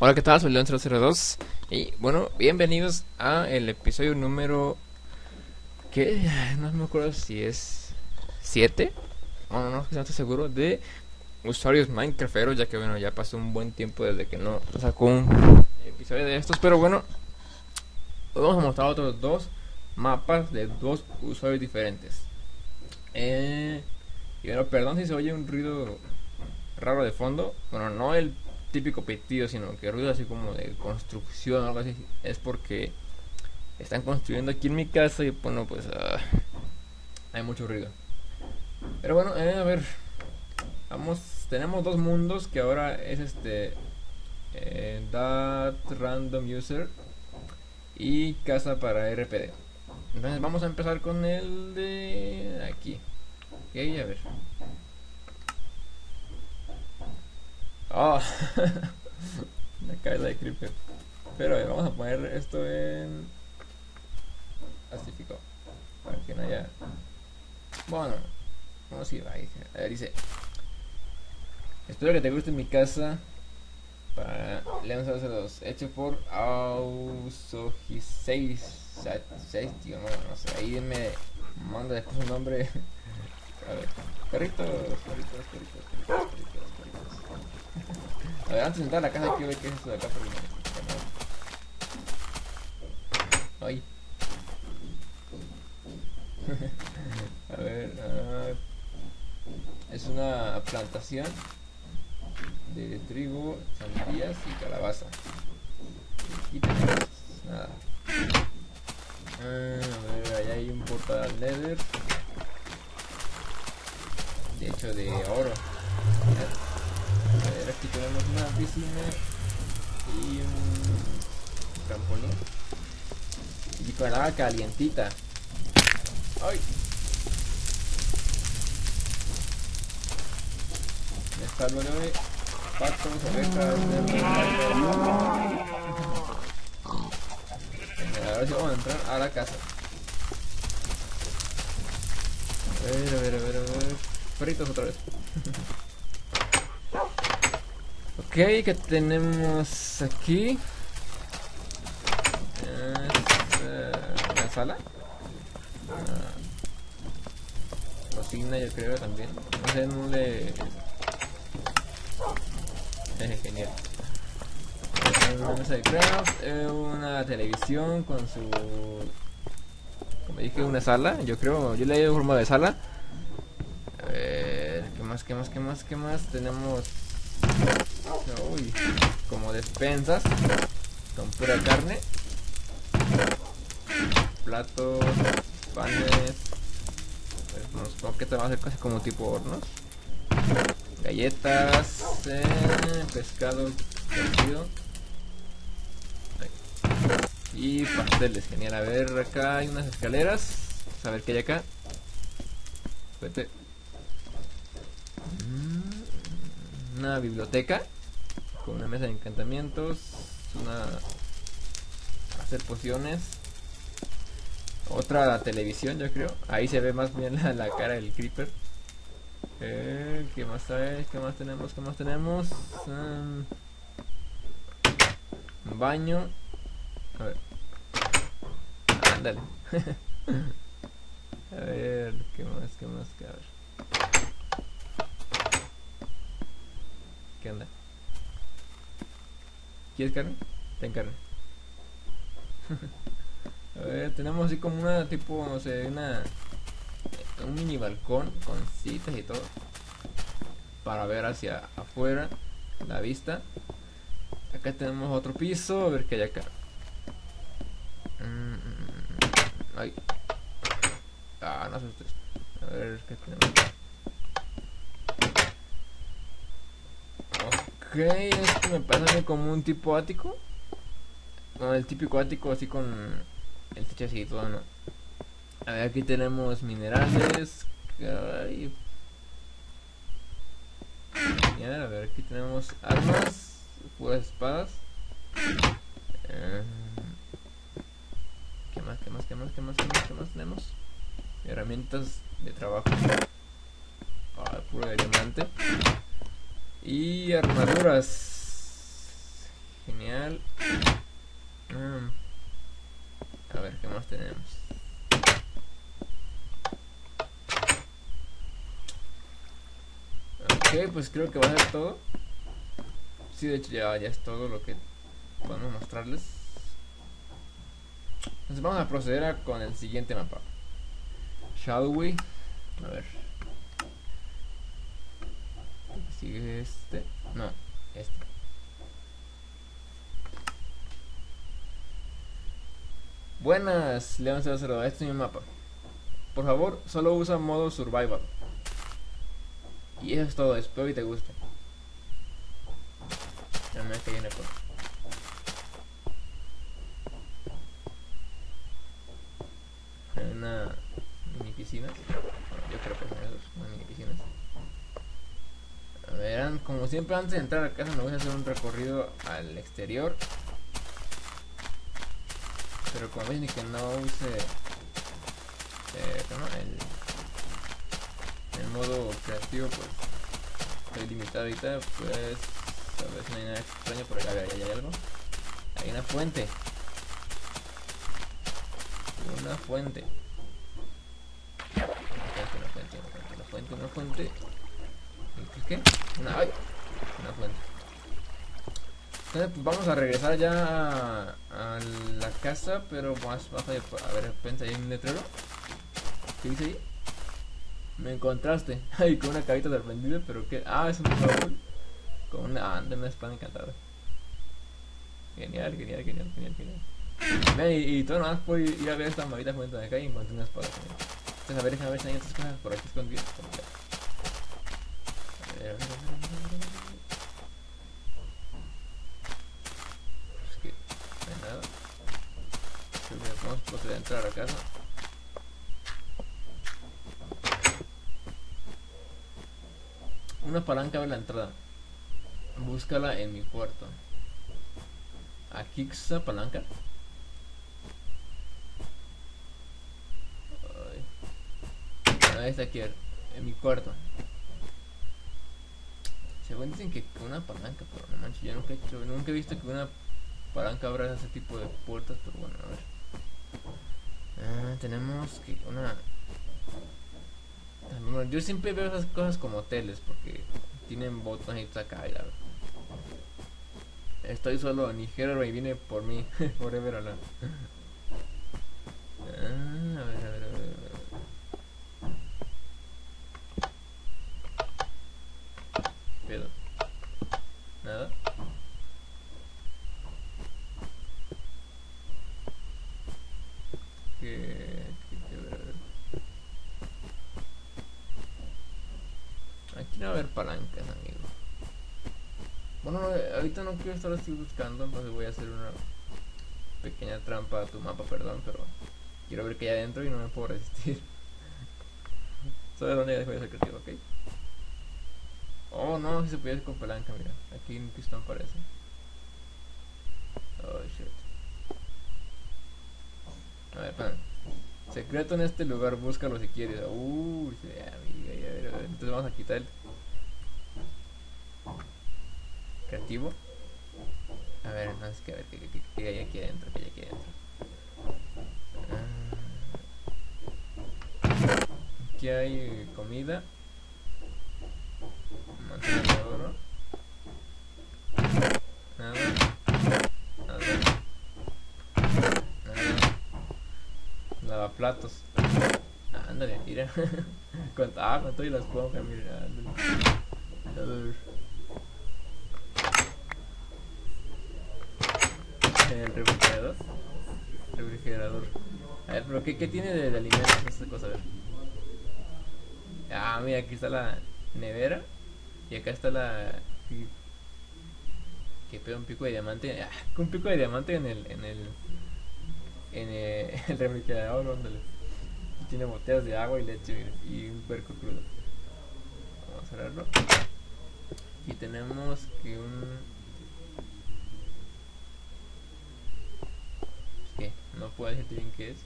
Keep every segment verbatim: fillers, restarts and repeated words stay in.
Hola, ¿qué tal? Soy León cero cero dos y bueno, bienvenidos a el episodio número que no me acuerdo si es siete o no, no, no estoy seguro de usuarios Minecrafteros, ya que bueno, ya pasó un buen tiempo desde que no sacó un episodio de estos, pero bueno, hoy vamos a mostrar otros dos mapas de dos usuarios diferentes. Eh, y bueno, perdón si se oye un ruido raro de fondo, bueno, no el típico pitido, sino que ruido así como de construcción o algo así, es porque están construyendo aquí en mi casa y bueno, pues uh, hay mucho ruido. Pero bueno, eh, a ver, vamos, tenemos dos mundos que ahora es este eh, That Random User y casa para R P D. Entonces vamos a empezar con el de aquí. Ok, a ver. Oh, una caída de creeper. Pero a ver, vamos a poner esto en pacífico para que no haya. Bueno, vamos a ir ahí. A ver, dice: espero que te guste mi casa para León cero cero dos, hecho por Ausogiseis seis, tío, no, no sé, ahí me manda después un nombre. A ver, perritos, perritos, perritos, perritos, perritos, perritos. A ver, antes de entrar a la casa hay que ver qué es esto de acá porque no. Ay. A ver, uh, es una plantación de trigo, sandías y calabaza. Aquí tenemos nada. Uh, a ver, allá hay un portal nether. De hecho, de oro. A ver, aquí tenemos una piscina y un trampolín. Y con el agua calientita. ¡Ay! Está lo de patos, ovejas, cerdos. A ver si vamos a entrar a la casa. A ver, a ver, a ver, a ver. Perritos otra vez. Ok, ¿qué tenemos aquí? Es uh, una sala. Uh, cocina, yo creo también. No sé, no le. Genial. Una mesa de craft, eh, una televisión con su. Como dije, una sala. Yo creo, yo le he forma de sala. A ver, ¿qué más, qué más, qué más, qué más? Tenemos. Uy, como despensas con pura carne, platos, panes, pues, no supongo que esto va a ser casi como tipo hornos, galletas, eh, pescado cocido y pasteles. Genial. A ver, acá hay unas escaleras, vamos a ver qué hay acá. Vete. Una biblioteca con una mesa de encantamientos, una hacer pociones, otra televisión, yo creo. Ahí se ve más bien la, la cara del creeper. Eh, ¿Qué más hay? ¿Qué más tenemos? ¿Qué más tenemos? Um, un baño. A ver. Ándale. A ver, ¿qué más? ¿Qué más? ¿Qué? A ver. ¿Qué onda? ¿Quieres carne? Ten carne. A ver, tenemos así como una tipo, no sé, una un mini balcón con citas y todo para ver hacia afuera la vista. Acá tenemos otro piso, a ver qué hay acá. Mm, ay. Ah, no asustes. A ver qué tenemos. Ok, esto me parece como un tipo ático. No, el típico ático así con el techo así y todo, ¿no? A ver, aquí tenemos minerales. Ay. Genial, a ver, aquí tenemos armas, puras espadas. Eh, ¿Qué más, qué más, qué más, qué más, qué más, qué más tenemos? Herramientas de trabajo. Ah, puro de diamante. Y armaduras. más tenemos? Ok, pues creo que va a ser todo. Sí, de hecho ya, ya es todo lo que podemos mostrarles. Entonces vamos a proceder a, con el siguiente mapa. Shall we? A ver. ¿Sigue este? No, este. Buenas, León cero cero, este es mi mapa. Por favor, solo usa modo survival. Y eso es todo, espero que te guste. Ya me que viene por. Hay una mini piscina. Bueno, yo creo que son esos, una mini piscinas. A ver, como siempre antes de entrar a casa me voy a hacer un recorrido al exterior. Pero como ven que no use eh, ¿no? el, el modo creativo, pues estoy limitado ahorita, pues a ver si no hay nada extraño por acá. A ver, ya hay algo. Hay una fuente. Una fuente. Una fuente, una fuente, una fuente, una fuente. ¿Qué? Una, ay, una fuente. Entonces pues vamos a regresar ya a, a la casa, pero más bajo de, a ver, pensa ahí en un letrero. ¿Qué dice ahí? Me encontraste. Ay, con una carita sorprendida, pero que. Ah, es un baúl. Con una. Ah, de una espada encantada. Genial, genial, genial, genial, genial. Vean, y, y todo nomás puedo ir a ver esta maldita fuente de acá y encontré una espada también. Entonces a ver, déjame ver si hay otras cosas por aquí escondidas. A ver, a ver, a ver, a ver, a ver. Es que no hay nada. Creo que vamos a poder entrar a casa. Una palanca abre la entrada. Búscala en mi cuarto. Aquí está palanca. Ay. Ahí está aquí, en mi cuarto. Según dicen que una palanca, pero no manches, yo nunca he hecho, nunca he visto que una palanca abra ese tipo de puertas, pero bueno, a ver. Ah, tenemos que una. Bueno, yo siempre veo esas cosas como hoteles porque tienen botones acá y la verdad. Estoy solo, ni Hero y viene por mí. Forever alone. Ah, a ver, a ver, a ver, a ver. Pedo. Nada. Que, que, que, a ver, a ver. Aquí no va a haber palancas, amigo. Bueno, no, ahorita no quiero estar así buscando, entonces voy a hacer una pequeña trampa a tu mapa, perdón, pero quiero ver qué hay adentro y no me puedo resistir. ¿Sabes dónde dejo de ser creativo? Ok. Oh, no, si se puede hacer con palanca, mira. Aquí un pistón parece. Oh, shit. A ver, pan. Secreto en este lugar, búscalo si quieres. Uh, sí, amiga, a ver, a ver. Entonces vamos a quitar el creativo. A ver, no, es que a ver qué, qué, qué, qué hay aquí adentro, qué hay aquí adentro. Ah, aquí hay comida. Manzana de oro. Nada. Nada. Nada. Lavaplatos. Ah, ándale, mira. con, ah, con todo y la esponja, mira, ándale. A ver. El refrigerador. Refrigerador. A ver, pero ¿qué, qué tiene de, de alimentos esta cosa? A ver. Ah, mira, aquí está la nevera. Y acá está la. Que pega un pico de diamante. Ah, un pico de diamante en el. En el. En el, el refrigerador, ándale. Tiene botellas de agua y leche, mira, y un puerco crudo. Vamos a cerrarlo. Y tenemos que un. ¿Qué? No puedo decirte bien qué es.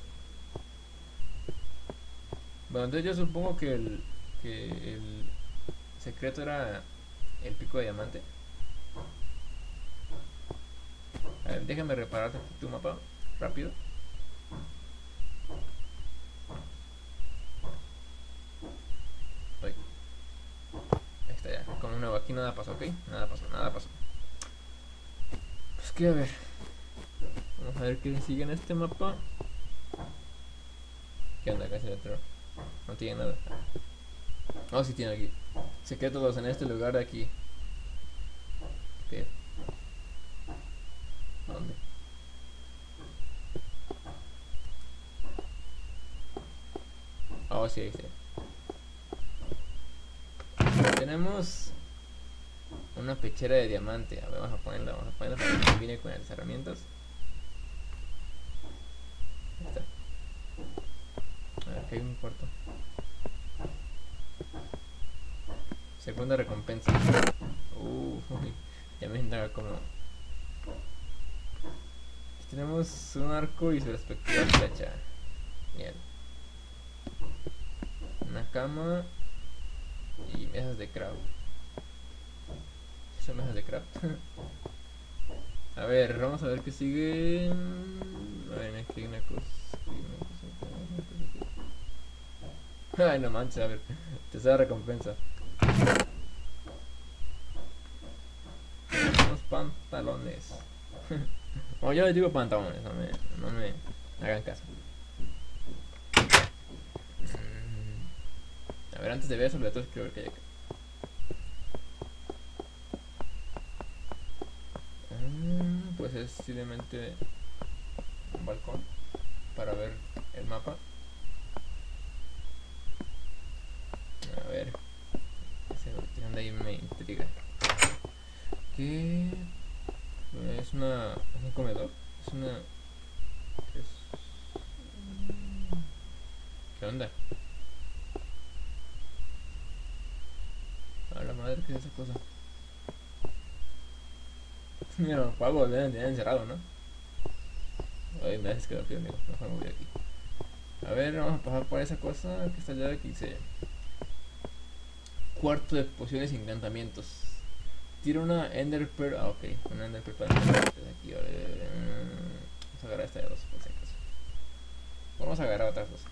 Bueno, entonces yo supongo que el. Que el secreto era el pico de diamante. A ver, déjame reparar tu mapa rápido. con un nuevo. Aquí nada pasó, ok. Nada pasó, nada pasó. Pues que a ver. Vamos a ver qué sigue en este mapa. ¿Qué onda? Casi otro. No tiene nada. Oh, sí tiene aquí. Secretos en este lugar de aquí. ¿Qué? ¿Dónde? Oh, sí, ahí sí. Tenemos una pechera de diamante. A ver, vamos a ponerla, vamos a ponerla para que combine con las herramientas. Ahí está. A ver, aquí hay un cuarto. Segunda recompensa. Uh, ya me entraba como. Aquí tenemos un arco y su respectiva flecha. Bien. Una cama y mesas de craft. Son mesas de craft. A ver, vamos a ver qué sigue. A ver, aquí hay una cosa. Aquí hay una cosa, una cosa. Ay, no manches, a ver. Tercera recompensa. Unos pantalones. Bueno, yo les digo pantalones, no me, no me hagan caso. A ver, antes de ver eso, le tengo que ver que hay acá. Ah, pues es simplemente un balcón para ver el mapa. A ver, ese balcón de ahí me intriga. ¿Qué? Es una. Es un comedor. Es una. Es... ¿Qué onda? A la madre, ¿qué es esa cosa? Mira, Pablo deben tener encerrado, ¿no? Ay, me haces que lo amigo. Mejor me voy de aquí. A ver, vamos a pasar por esa cosa que está allá de aquí. Dice: cuarto de pociones y encantamientos. Tira una Ender Pearl. Ah, ok. Una Ender Pearl para aquí. A ver, vamos a agarrar esta de dos, por si acaso. Vamos a agarrar otras dos.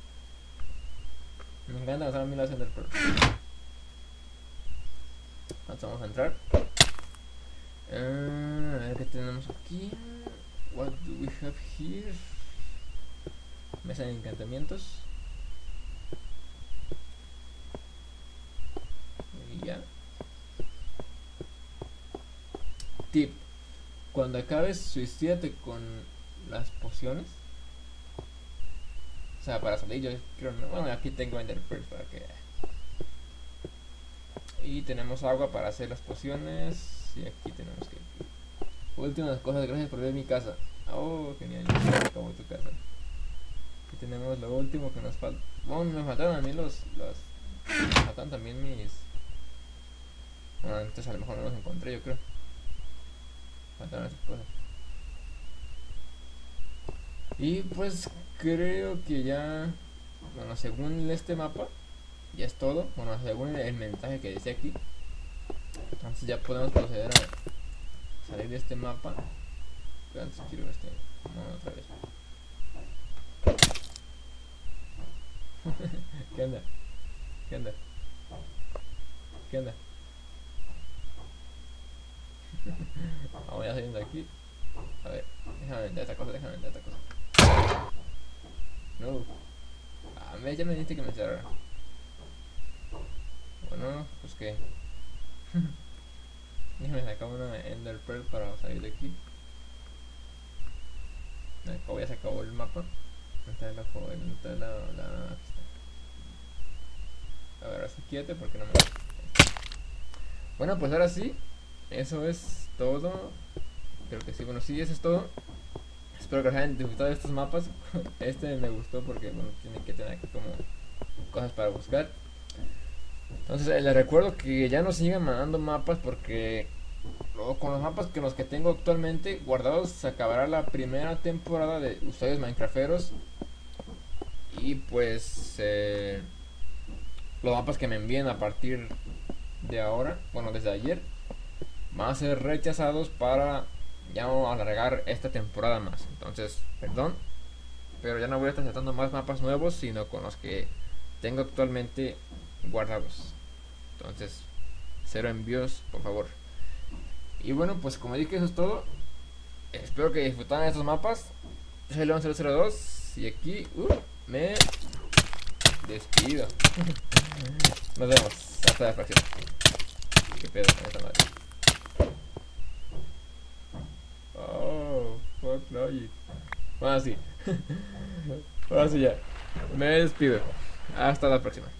Me encanta usar a mí las Ender Pearl. Entonces vamos a entrar. Uh, a ver qué tenemos aquí. What do we have here? Mesa de encantamientos. Y ya. Tip: cuando acabes, suicídate con las pociones. O sea, para salir yo creo, no. Bueno, aquí tengo Ender Pearls para que. Y tenemos agua para hacer las pociones. Y aquí tenemos que. Últimas cosas, gracias por ver mi casa. Oh, genial, como tu casa. Aquí tenemos lo último que nos falta. Bueno, me faltaron a mí los. los me faltan también mis. Bueno, entonces a lo mejor no los encontré, yo creo. Faltaron esas cosas. Y pues creo que ya. Bueno, según este mapa, ya es todo. Bueno, según el mensaje que dice aquí. Entonces ya podemos proceder a salir de este mapa. Pero antes quiero este mono otra vez. ¿Qué onda? ¿Qué onda? ¿Qué onda? Vamos ya saliendo de aquí. A ver, déjame vender esta cosa, déjame vender esta cosa. No. Ah, me, ya me dijiste que me cerrara. Bueno, pues que. Déjame sacar una Ender Pearl para salir de aquí. Acabo, ya se acabó el mapa. Está la joven, está la, la. Aquí está. A ver, así quédate porque no me. Bueno, pues ahora sí. Eso es todo. Creo que sí, bueno, sí, eso es todo. Espero que les hayan disfrutado de estos mapas. Este me gustó porque, bueno, tiene que tener aquí como cosas para buscar. Entonces eh, les recuerdo que ya no sigan mandando mapas porque luego con los mapas que los que tengo actualmente guardados se acabará la primera temporada de usuarios minecrafteros. Y pues eh, los mapas que me envíen a partir de ahora, bueno, desde ayer, van a ser rechazados para ya no alargar esta temporada más. Entonces, perdón, pero ya no voy a estar aceptando más mapas nuevos, sino con los que tengo actualmente guardados. Entonces, cero envíos, por favor. Y bueno, pues como dije, eso es todo. Espero que disfrutaran estos mapas. Yo soy León cero cero dos y aquí uh, me despido. Nos vemos. Hasta la próxima. ¿Qué pedo con esta madre? Oh, fuck logic. Bueno, sí. Ahora sí ya. Me despido. Hasta la próxima.